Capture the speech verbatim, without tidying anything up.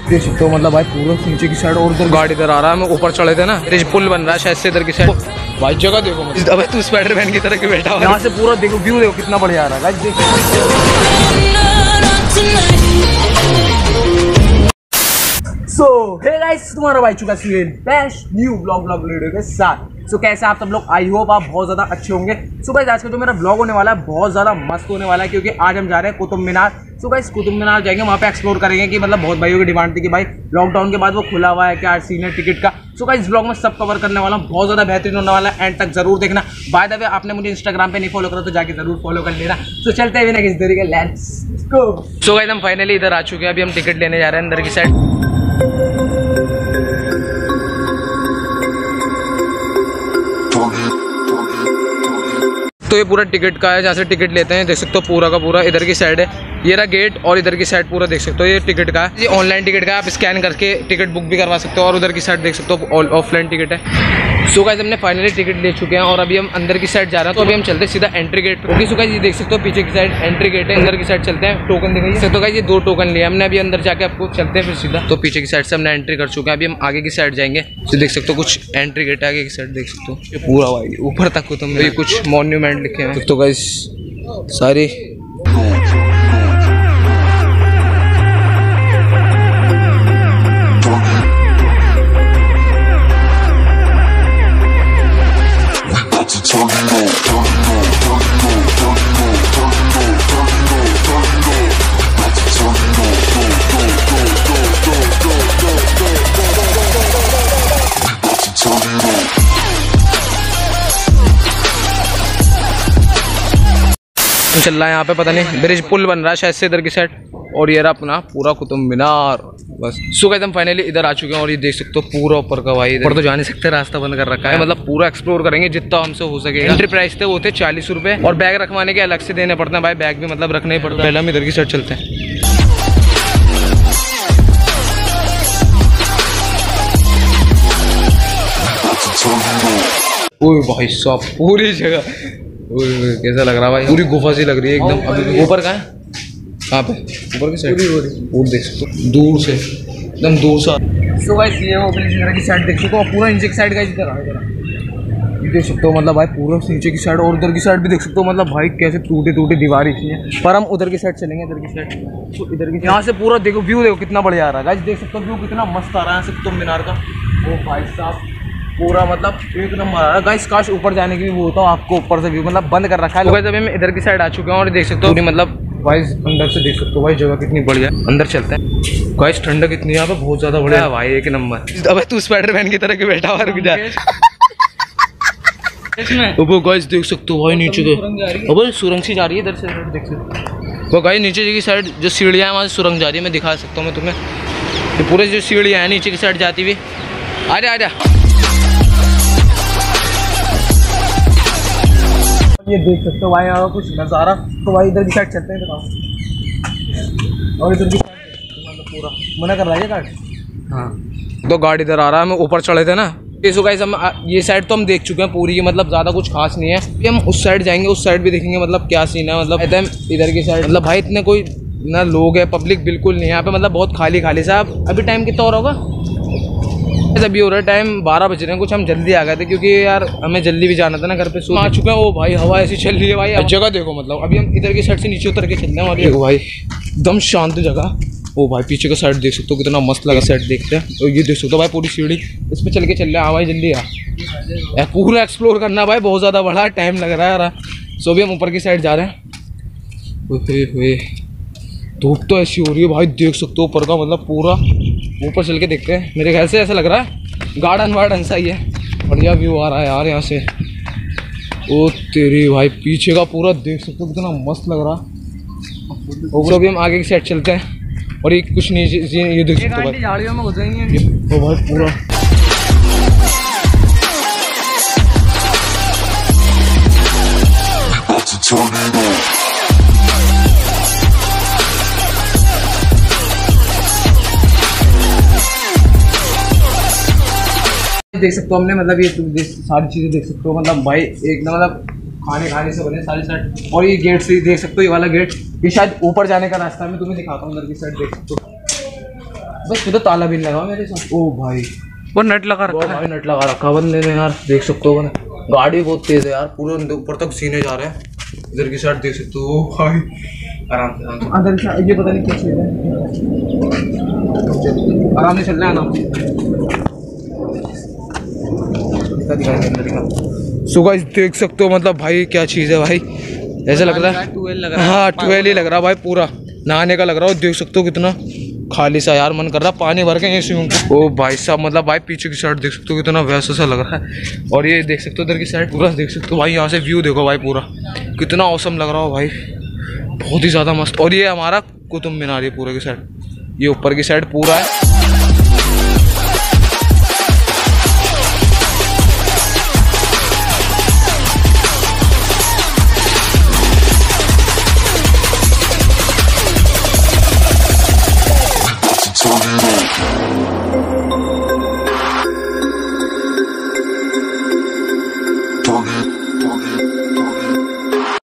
देख सकते हो मतलब भाई पूरा नीचे की साइड और उधर गाड़ी इधर आ रहा है। हम ऊपर चढ़े थे ना, पुल बन रहा है शायद से इधर की साइड। भाई जगह देखो मतलब, अबे तू स्पाइडरमैन की तरह के बैठा हुआ है। यहाँ से पूरा देखो व्यू देखो कितना बढ़िया आ रहा है। देख सो हे गाइस, तुम्हारा भाई चुका सी best new vlog vlog video के साथ। सो so, कैसे आप सब लोग, आई होप आप बहुत ज़्यादा अच्छे होंगे। सो गाइस आज का जो मेरा ब्लॉग होने वाला है बहुत ज़्यादा मस्त होने वाला है, क्योंकि आज हम जा रहे हैं कुतुब मीनार। सो गाइस कुतुब मीनार जाएंगे, वहाँ पे एक्सप्लोर करेंगे कि मतलब बहुत भाइयों की डिमांड थी कि भाई लॉकडाउन के बाद वो खुला हुआ है क्या सीन है टिकट का। सो गाइस इस ब्लॉग में सब कवर करने वाला हूँ, बहुत ज़्यादा बेहतरीन होने वाला है, एंड तक जरूर देखना। बाय द वे आपने मुझे इंस्टाग्राम पे नहीं फॉलो करा तो जाके जरूर फॉलो कर लेना। सो चलते हैं बिना किसी तरीके, लेट्स गो। सो गाइस हम फाइनली इधर आ चुके हैं, अभी हम टिकट लेने जा रहे हैं अंदर की साइड। तो ये पूरा टिकट का है, जहाँ से टिकट लेते हैं देख सकते हो पूरा का पूरा इधर की साइड है। ये रहा गेट और इधर की साइड पूरा देख सकते हो ये टिकट का है। ये ऑनलाइन टिकट का है, आप स्कैन करके टिकट बुक भी करवा सकते हो। और उधर की साइड देख सकते हो ऑफलाइन टिकट है। सो गाइस हमने फाइनली टिकट ले चुके हैं और अभी हम अंदर की साइड जा रहे हैं। तो अभी हम चलते हैं सीधा entry gate. Okay so guys ये देख सकते हो पीछे की साइड एंट्री गेट है, अंदर की साइड चलते हैं। टोकन दिखाइए। तो गाइस ये दो टोकन लिए हमने, अभी अंदर जाके आपको चलते हैं फिर सीधा। तो पीछे की साइड से हमने एंट्री कर चुके हैं, अभी हम आगे की साइड जाएंगे। तो देख सकते हो कुछ एंट्री गेट है आगे की साइड देख सकते हो, ये पूरा भाई ऊपर तक को तुम कुछ मॉन्यूमेंट लिखे हैं। तो गाइस सारी चल रहा है यहाँ पे, पता नहीं ब्रिज पुल बन रहा है शायद से इधर की साइड। और ये रहा अपना पूरा कुतुब मीनार बस। सो गाइस हम फाइनली इधर आ चुके हैं और ये देख सकते हो पूरा ऊपर का भाई, ऊपर तो जा नहीं सकते, रास्ता बंद कर रखा है। मतलब पूरा एक्सप्लोर करेंगे जितना हमसे हो सकेगा। एंट्री प्राइस थे वो थे चालीस रुपए और बैग रखवाने के अलग से देने पड़ते हैं भाई, बैग भी मतलब रखना ही पड़ता है। पहले हम इधर की साइड चलते हैं। ओए भाई साहब पूरी जगह कैसा लग रहा है भाई, पूरी गुफा सी लग रही है एकदम। अभी ऊपर कहाँ है, कहाँ पे ऊपर की साइड पूरी देख सकते हो दूर से, एकदम दूर से। सो गाइस ये वो की साइड देख सकते हो, पूरा नीचे की साइड का इधर आ इधर देख सकते हो मतलब भाई पूरा नीचे की साइड। और उधर की साइड भी देख सकते हो मतलब भाई कैसे टूटे टूटे दीवार इतनी है। पर हम उधर की साइड चलेंगे, इधर की साइड। तो इधर की यहाँ से पूरा देखो व्यू देखो कितना बढ़िया आ रहा है गाइस, देख सकते हो व्यू कितना मस्त आ रहा है कुतुब मीनार का। वो भाई साहब पूरा मतलब एक नंबर आ रहा है गाइस। काश ऊपर जाने की भी वो होता है, आपको ऊपर से व्यू मतलब बंद कर रखा है। गाइस अभी मैं इधर की साइड आ चुका हूँ और देख सकते हो पूरी मतलब गाइस अंदर से देख सकते हो भाई जगह कितनी बढ़िया है। अंदर चलते हैं गाइस, ठंडक कितनी है यहाँ पे, बहुत ज्यादा बढ़िया है भाई, एक नंबर। अबे तू स्पाइडरमैन की तरह के बैठा हुआ रुक जा। वो गाइस देख सकते हो भाई नीचे के, अबे सुरंग सी जा रही है इधर से, देख सकते हो वो गाइस नीचे की साइड जो सीढ़ियाँ है वहाँ से सुरंग जा रही है। मैं दिखा सकता हूँ मैं तुम्हें, ये पूरे जो सीढ़ियाँ हैं नीचे की साइड जाती हुई। आ जा आ जा, ये देख सकते हो भाई यहाँ कुछ नज़ारा। तो भाई इधर की साइड चलते हैं दिखाओ। और इधर की साइड पूरा मना कर रहा है गाड़ी। हाँ तो गाड़ी इधर आ रहा है, हम ऊपर चढ़े थे ना। सो गाइस हम ये साइड तो हम देख चुके हैं पूरी, मतलब ज़्यादा कुछ खास नहीं है। फिर हम उस साइड जाएंगे, उस साइड भी देखेंगे मतलब क्या सीन है। मतलब इधर की साइड मतलब भाई इतने कोई ना लोग है, पब्लिक बिल्कुल नहीं है यहाँ पे, मतलब बहुत खाली खाली सा। अभी टाइम कितना हो रहा होगा, अभी हो रहा है टाइम बारह बज रहे हैं कुछ। हम जल्दी आ गए थे क्योंकि यार हमें जल्दी भी जाना था ना घर पे। सो आ चुके हैं। वो भाई हवा ऐसी चल रही है भाई, जगह देखो मतलब। अभी हम इधर की साइड से नीचे उतर के चल रहे हैं। देखो भाई एकदम शांत जगह। ओ भाई पीछे का साइड देख सकते हो कितना मस्त लगा, साइड देखते हैं। तो ये देख सकते हो भाई पूरी सीढ़ी, इस पर चल के चल रहे हैं। हाँ भाई जल्दी आ, पूरा एक्सप्लोर करना भाई, बहुत ज़्यादा बड़ा टाइम लग रहा है यार। सो भी हम ऊपर की साइड जा रहे हैं। धूप तो ऐसी हो रही है भाई, देख सकते हो ऊपर का मतलब पूरा। ऊपर चल के देखते हैं, मेरे ख्याल से ऐसा लग रहा है गार्डन वार्डन सा ही है। बढ़िया व्यू आ रहा है यार यहाँ से। ओ तेरी भाई पीछे का पूरा देख सकते हो कितना मस्त लग रहा। और अभी हम आगे की साइड चलते हैं और ये कुछ नहीं ये देख सकते हो भाई झाड़ियों में घुस जाएंगे। ओ भाई पूरा देख सकते हो हमने मतलब ये सारी चीज़ें देख सकते हो मतलब भाई एक ना मतलब खाने खाने से बने सारी साइड। और ये गेट से देख सकते हो, ये वाला गेट ये शायद ऊपर जाने का रास्ता है। मैं तुम्हें दिखाता हूँ, अंदर की साइड देख सकते हो बस तो ताला भी नहीं लगा मेरे साथ। ओ भाई वो नट लगा रखा है भाई, नट लगा रखा बंदे ने यार, देख सकते हो। गाड़ी बहुत तेज है यार, पूरे ऊपर तक सीने जा रहे हैं। इधर की साइड देख सकते हो भाई, आराम से आराम से अंदर से। ये पता नहीं क्या चीज़ है, आराम से चलना है ना। सो गाइस देख सकते हो मतलब भाई क्या चीज़ है भाई, ऐसा लग रहा है ट्वेल्व लग रहा है। हाँ ट्वेल्व ही लग रहा है भाई, पूरा नहाने का लग रहा है। देख सकते हो कितना खाली सा यार, मन कर रहा है पानी भर के स्विमिंग पूल। ओ भाई साहब मतलब भाई पीछे की साइड देख सकते हो कितना वैसा सा लग रहा है। और ये देख सकते हो इधर की साइड पूरा देख सकते हो भाई, यहाँ से व्यू देखो भाई, पूरा कितना औसम लग रहा हो भाई, बहुत ही ज़्यादा मस्त। और ये हमारा कुतुब मीनार है पूरे की साइड, ये ऊपर की साइड पूरा है। Dog it, dog it.